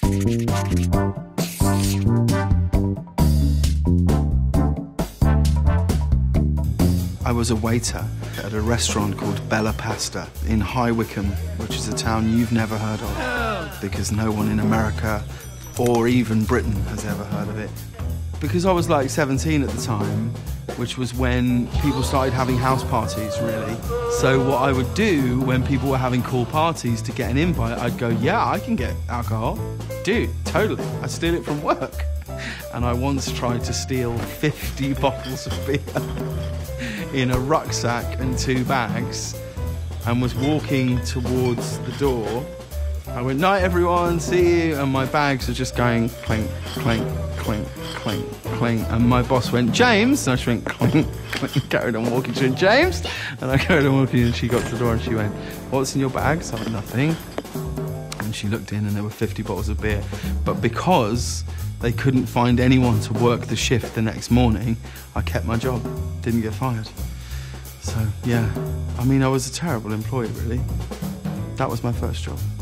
I was a waiter at a restaurant called Bella Pasta in High Wycombe, which is a town you've never heard of, because no one in America or even Britain has ever heard of it. Because I was like 17 at the time, which was when people started having house parties, really. So what I would do when people were having cool parties to get an invite, I'd go, yeah, I can get alcohol. Dude, totally. I'd steal it from work. And I once tried to steal 50 bottles of beer in a rucksack and 2 bags, and was walking towards the door. I went, night everyone, see you, and my bags are just going clink, clink, clink, clink, clink, and my boss went, James, and I just went clink, clink, carried on walking. She went, James, and I carried on walking, and she got to the door and she went, what's in your bags? I went, nothing. And she looked in and there were 50 bottles of beer, but because they couldn't find anyone to work the shift the next morning, I kept my job, didn't get fired. So yeah, I mean, I was a terrible employee, really. That was my first job.